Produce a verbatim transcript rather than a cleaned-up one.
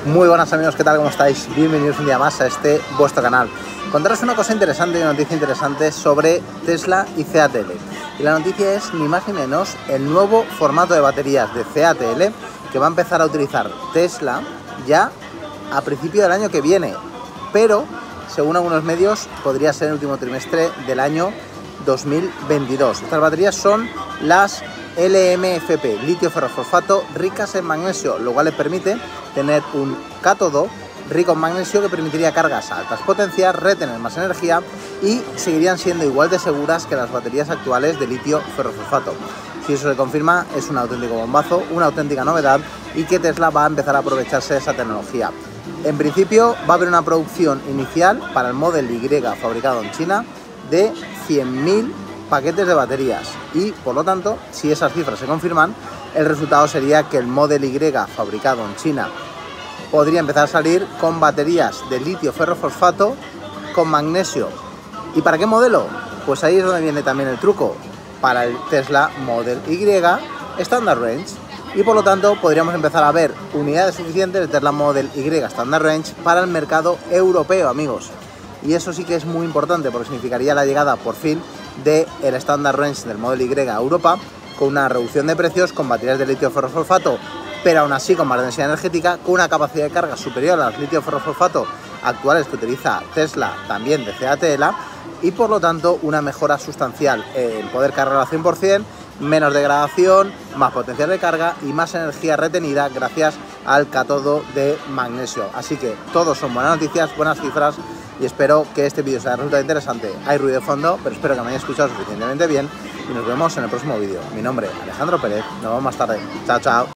Muy buenas amigos, ¿qué tal? ¿Cómo estáis? Bienvenidos un día más a este vuestro canal. Contaros una cosa interesante y una noticia interesante sobre Tesla y C A T L. Y la noticia es ni más ni menos el nuevo formato de baterías de C A T L que va a empezar a utilizar Tesla ya a principio del año que viene, pero según algunos medios podría ser el último trimestre del año dos mil veintidós. Estas baterías son las L M F P, litio ferrofosfato, ricas en magnesio, lo cual les permite tener un cátodo rico en magnesio que permitiría cargas a altas potencias, retener más energía y seguirían siendo igual de seguras que las baterías actuales de litio ferrofosfato. Si eso se confirma, es un auténtico bombazo, una auténtica novedad y que Tesla va a empezar a aprovecharse de esa tecnología. En principio va a haber una producción inicial para el Model Y fabricado en China de cien mil paquetes de baterías y por lo tanto, si esas cifras se confirman, el resultado sería que el Model Y fabricado en China podría empezar a salir con baterías de litio ferrofosfato con magnesio. ¿Y para qué modelo? Pues ahí es donde viene también el truco, para el Tesla Model Y Standard Range, y por lo tanto podríamos empezar a ver unidades suficientes de Tesla Model Y Standard Range para el mercado europeo, amigos. Y eso sí que es muy importante porque significaría la llegada por fin del Standard Range del Model Y a Europa, con una reducción de precios, con baterías de litio ferrofosfato, pero aún así con más densidad energética, con una capacidad de carga superior a los litio ferrofosfato actuales que utiliza Tesla, también de C A T L, y por lo tanto una mejora sustancial en poder cargar al cien por cien, menos degradación, más potencial de carga y más energía retenida gracias al cátodo de magnesio. Así que todos son buenas noticias, buenas cifras, y espero que este vídeo os haya resultado interesante. Hay ruido de fondo, pero espero que me hayáis escuchado suficientemente bien y nos vemos en el próximo vídeo. Mi nombre es Alejandro Pérez, nos vemos más tarde. Chao, chao.